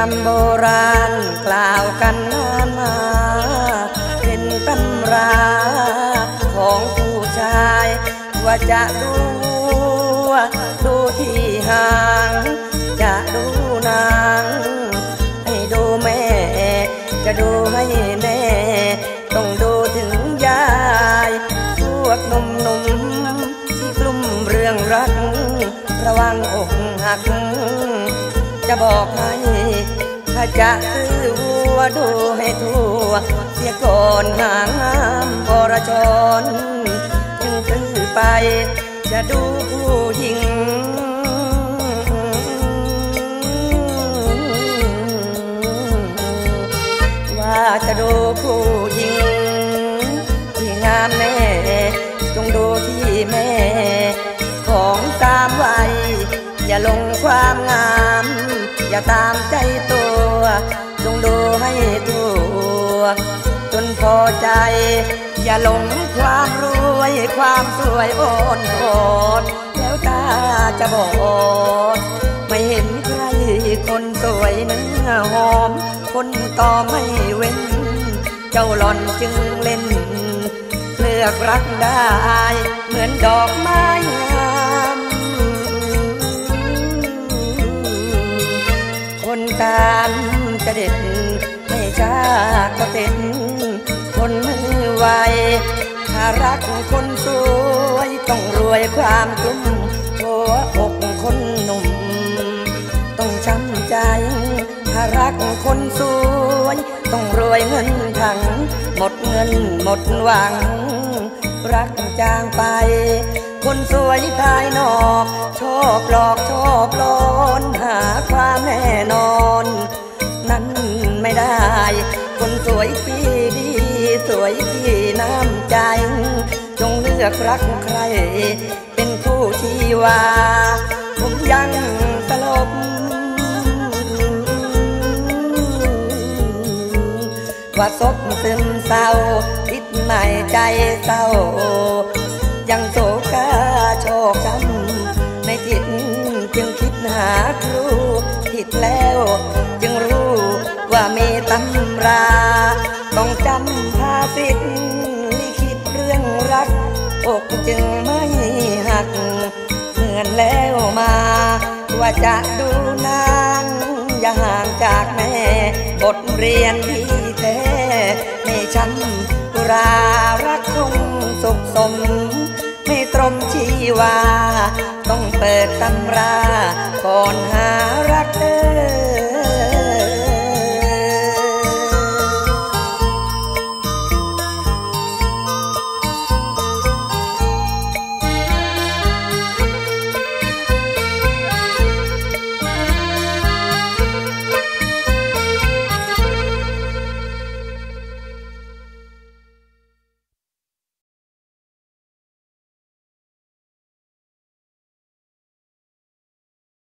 ำโบราณกล่าวกันนานมาเป็นตำราของผู้ชายว่าจะดูที่ห่างจะดูนางให้ดูแม่จะดูให้แน่ต้องดูถึงยายพวกหนุ่มที่กลุ่มเรื่องรักระวังอกหักจะบอกให้ถ้าจะซื้อวัวดูให้ทั่วเสียก่อนหางน้ำบรชรจึงซื้อไปจะดูผู้หญิงว่าจะดูผู้หญิงที่งามแน่จงดูที่แม่ของตามวัยอย่าลงความงามอย่าตามใจตัวจงดูให้ทั่วจนพอใจอย่าหลงความรวยความสวยโอนโอนแล้วตาจะบอดไม่เห็นใครคนสวยเนื้อหอมคนต่อไม่เว้นเจ้าหล่อนจึงเล่นเลือกรักได้เหมือนดอกไม้งามคนการจะเด็ดไม่ช้าก็เป็นคนมือไวถ้ารักคนสวยต้องรวยความทุ่มหัวอกคนหนุ่มต้องช้ำใจถ้ารักคนสวยต้องรวยเงินถังหมดเงินหมดหวังรักจางไปคนสวยภายนอกชอบหลอกชอบหลอนหาความแน่นอนนั้นไม่ได้คนสวยที่ดีสวยที่น้ำใจจงเลือกรักใครเป็นคู่ชีวาผมยังสลบว่าศพซึมเศร้าคิดในใจเศร้ายังโศกาโชคช้ำในจิตจึงคิดหาครูผิดแล้วจึงรู้ว่ามีตำราต้องจำภาษิตลิขิตเรื่องรักอกจึงไม่หักเหมือนแล้วมาว่าจะดูนางอย่าห่างจากแม่บทเรียนที่แท้ไม่ช้ำรารักคงสุขสมไม่ตรมชีวาต้องเปิดตำราก่อนหา